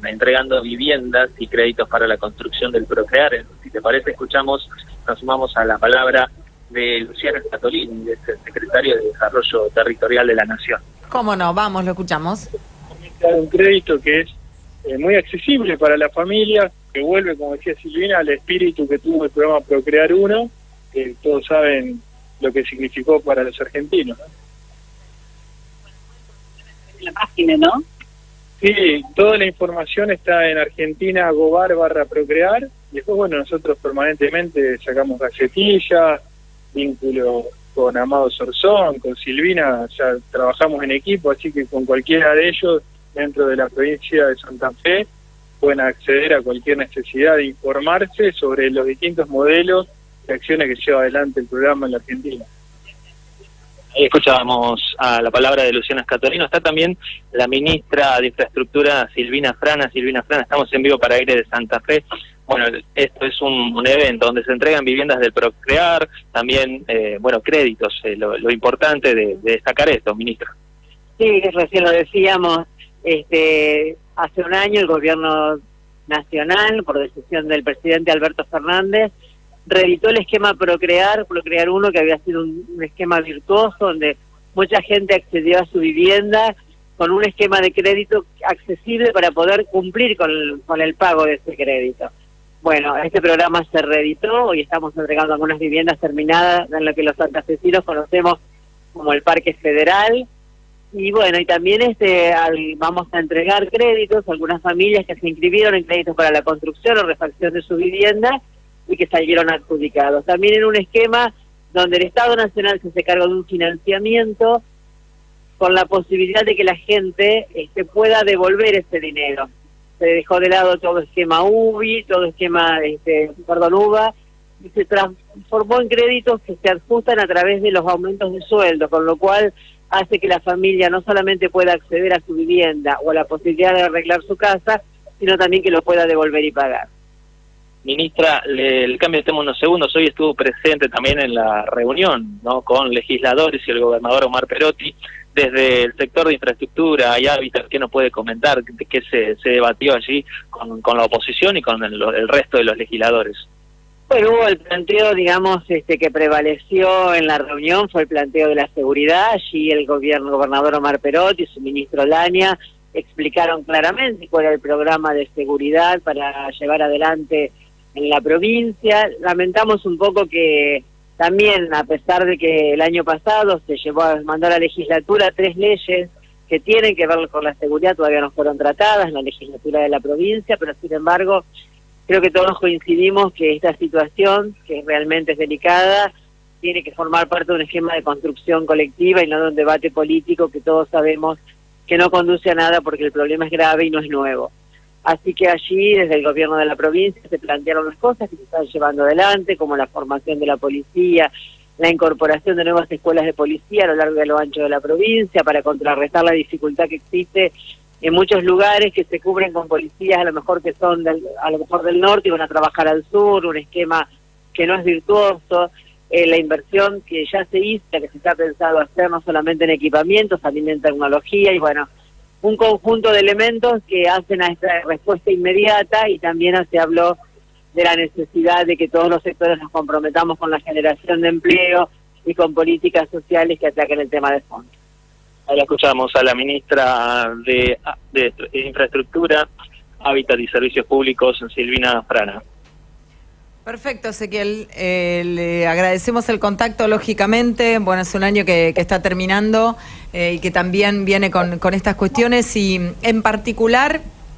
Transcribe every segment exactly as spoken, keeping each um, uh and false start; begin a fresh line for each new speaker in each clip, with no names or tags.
entregando viviendas y créditos para la construcción del Procrear. Si te parece, escuchamos, nos sumamos a la palabra de Luciana Scatolini, es el secretario de Desarrollo Territorial de la Nación.
¿Cómo no? Vamos, lo escuchamos.
Un crédito que es eh, muy accesible para la familia, que vuelve, como decía Silvina, al espíritu que tuvo el programa Procrear uno, que todos saben lo que significó para los argentinos, ¿no?
En la página, ¿no?
Sí, toda la información está en Argentina Gobar barra Procrear, y después, bueno, nosotros permanentemente sacamos gacetillas, vínculo con Amado Sorzón, con Silvina, ya trabajamos en equipo, así que con cualquiera de ellos dentro de la provincia de Santa Fe pueden acceder a cualquier necesidad de informarse sobre los distintos modelos de acciones que lleva adelante el programa en la Argentina.
Ahí escuchábamos a la palabra de Luciana Scatolini. Está también la ministra de Infraestructura, Silvina Frana. Silvina Frana, estamos en vivo para Aire de Santa Fe. Bueno, esto es un, un evento donde se entregan viviendas del Procrear, también, eh, bueno, créditos, eh, lo, lo importante de, de destacar esto, ministra.
Sí, recién lo decíamos, este, hace un año el gobierno nacional, por decisión del presidente Alberto Fernández, reeditó el esquema Procrear, Procrear uno, que había sido un, un esquema virtuoso, donde mucha gente accedió a su vivienda con un esquema de crédito accesible para poder cumplir con el, con el pago de ese crédito. Bueno, este programa se reeditó, hoy estamos entregando algunas viviendas terminadas en lo que los santafesinos conocemos como el Parque Federal, y bueno, y también este al, vamos a entregar créditos a algunas familias que se inscribieron en créditos para la construcción o refacción de su vivienda y que salieron adjudicados. También en un esquema donde el Estado Nacional se hace cargo de un financiamiento con la posibilidad de que la gente este, pueda devolver ese dinero. Se dejó de lado todo esquema U B I, todo esquema, este, perdón, U B A, y se transformó en créditos que se ajustan a través de los aumentos de sueldo, con lo cual hace que la familia no solamente pueda acceder a su vivienda o a la posibilidad de arreglar su casa, sino también que lo pueda devolver y pagar.
Ministra, le, el cambio de tema unos segundos. Hoy estuvo presente también en la reunión, ¿no?, con legisladores y el gobernador Omar Perotti. Desde el sector de infraestructura y hábitat, ¿qué nos puede comentar? ¿De qué se, se debatió allí con, con la oposición y con el, el resto de los legisladores?
Bueno, hubo el planteo, digamos, este que prevaleció en la reunión, fue el planteo de la seguridad. Allí el gobierno, el gobernador Omar Perotti y su ministro Lania explicaron claramente cuál era el programa de seguridad para llevar adelante en la provincia. Lamentamos un poco que también, a pesar de que el año pasado se llevó a mandar a la legislatura tres leyes que tienen que ver con la seguridad, todavía no fueron tratadas en la legislatura de la provincia, pero sin embargo creo que todos coincidimos que esta situación, que realmente es delicada, tiene que formar parte de un esquema de construcción colectiva y no de un debate político que todos sabemos que no conduce a nada porque el problema es grave y no es nuevo. Así que allí, desde el gobierno de la provincia, se plantearon las cosas que se están llevando adelante, como la formación de la policía, la incorporación de nuevas escuelas de policía a lo largo y a lo ancho de la provincia, para contrarrestar la dificultad que existe en muchos lugares que se cubren con policías, a lo mejor que son del, a lo mejor del norte y van a trabajar al sur, un esquema que no es virtuoso. Eh, la inversión que ya se hizo, que se está pensado hacer no solamente en equipamientos, también en tecnología, y bueno, un conjunto de elementos que hacen a esta respuesta inmediata, y también se habló de la necesidad de que todos los sectores nos comprometamos con la generación de empleo y con políticas sociales que ataquen el tema de fondo.
Ahora escuchamos a la ministra de, de Infraestructura, Hábitat y Servicios Públicos, Silvina Frana.
Perfecto, Ezequiel. Eh, le agradecemos el contacto, lógicamente. Bueno, es un año que, que está terminando eh, y que también viene con, con estas cuestiones. Y en particular,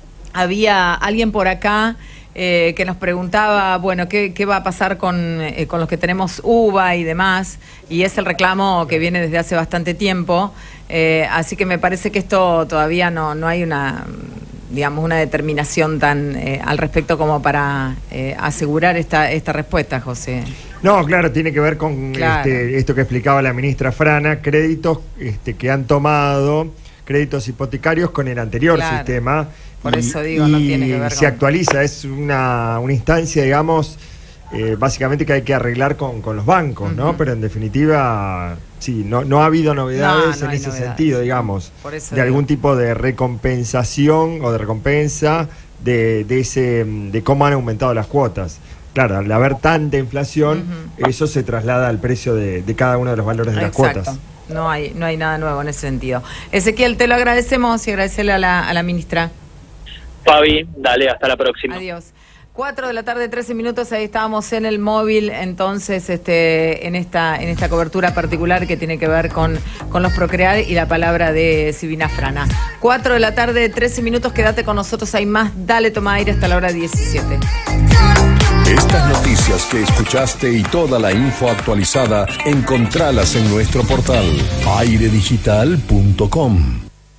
había alguien por acá eh, que nos preguntaba, bueno, ¿qué, qué va a pasar con, eh, con los que tenemos U B A y demás? Y es el reclamo que viene desde hace bastante tiempo. Eh, así que me parece que esto todavía no, no hay una... digamos, una determinación tan eh, al respecto como para eh, asegurar esta esta respuesta, José.
No, claro, tiene que ver con
claro.
este, esto que explicaba la ministra Frana, créditos este, que han tomado, créditos hipotecarios con el anterior claro. sistema.
Por
y,
eso digo,
y
no tiene que ver
se
con...
actualiza, es una, una instancia, digamos, eh, básicamente que hay que arreglar con, con los bancos, ¿no? Uh-huh. Pero en definitiva, sí, no, no ha habido novedades no, no en ese novedades. sentido, digamos, de digo. algún tipo de recompensación o de recompensa de, de, ese, de cómo han aumentado las cuotas. Claro, al haber tanta inflación, uh-huh. eso se traslada al precio de, de cada uno de los valores de Exacto. las cuotas.
No hay, no hay nada nuevo en ese sentido. Ezequiel, te lo agradecemos y agradecerle a la, a la ministra.
Fabi, dale, hasta la próxima.
Adiós. Cuatro de la tarde, trece minutos, ahí estábamos en el móvil, entonces, este, en esta, en esta cobertura particular que tiene que ver con, con los Procrear y la palabra de Silvina Frana. Cuatro de la tarde, trece minutos, quédate con nosotros, hay más, dale, toma aire hasta la hora diecisiete.
Estas noticias que escuchaste y toda la info actualizada, encontralas en nuestro portal aire digital punto com.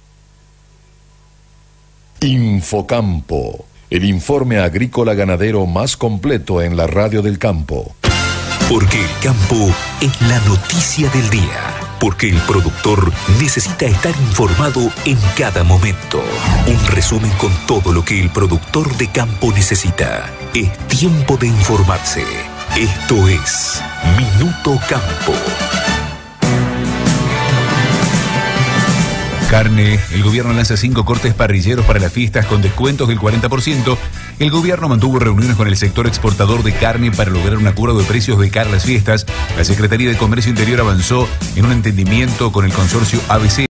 Infocampo, el informe agrícola ganadero más completo en la radio del campo.
Porque el campo es la noticia del día. Porque el productor necesita estar informado en cada momento. Un resumen con todo lo que el productor de campo necesita. Es tiempo de informarse. Esto es Minuto Campo.
Carne, el gobierno lanza cinco cortes parrilleros para las fiestas con descuentos del cuarenta por ciento. El gobierno mantuvo reuniones con el sector exportador de carne para lograr un acuerdo de precios de cara a las fiestas. La Secretaría de Comercio Interior avanzó en un entendimiento con el consorcio A B C.